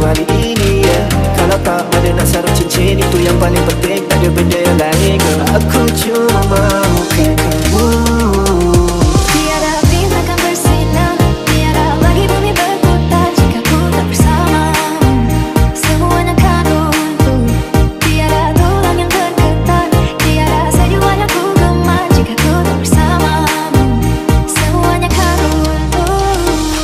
hari ini ya. Kalau tak ada nak sarung cincin, itu yang paling penting, tak ada benda yang lain girl. Aku cuma